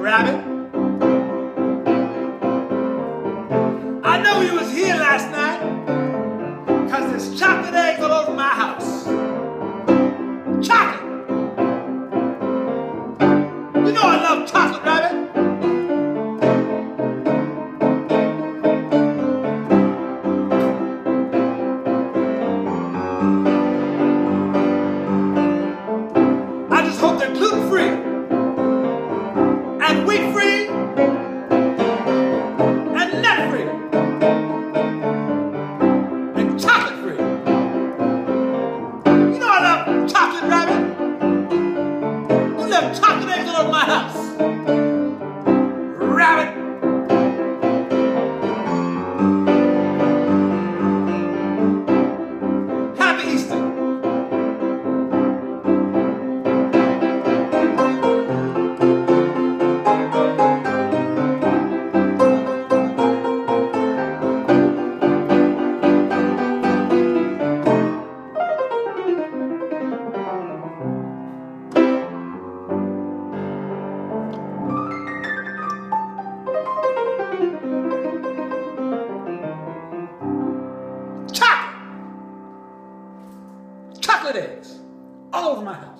rabbit. I know you was here last night because there's chocolate eggs all over my house. Chocolate! You know I love chocolate, rabbit. I just hope they're gluten-free and wheat-free and nut-free and chocolate-free. You know I love chocolate, rabbit. You left chocolate eggs all over my house. Rabbit. Happy Easter. Chocolate eggs all over my house.